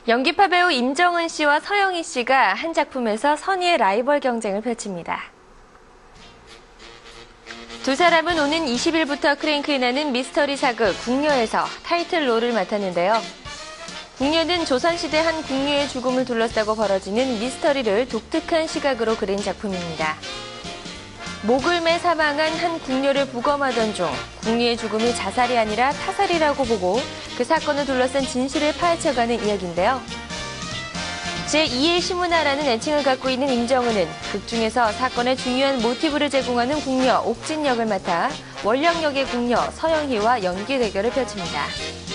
연기파 배우 임정은 씨와 서영희 씨가 한 작품에서 선의의 라이벌 경쟁을 펼칩니다. 두 사람은 오는 20일부터 크랭크인하는 미스터리 사극 궁녀에서 타이틀롤을 맡았는데요. 궁녀는 조선시대 한 궁녀의 죽음을 둘러싸고 벌어지는 미스터리를 독특한 시각으로 그린 작품입니다. 목을 매 사망한 한 궁녀를 부검하던 중 궁녀의 죽음이 자살이 아니라 타살이라고 보고 그 사건을 둘러싼 진실을 파헤쳐가는 이야기인데요. 제2의 시문화라는 애칭을 갖고 있는 임정은은 극 중에서 사건의 중요한 모티브를 제공하는 궁녀 옥진 역을 맡아 원령 역의 궁녀 서영희와 연기 대결을 펼칩니다.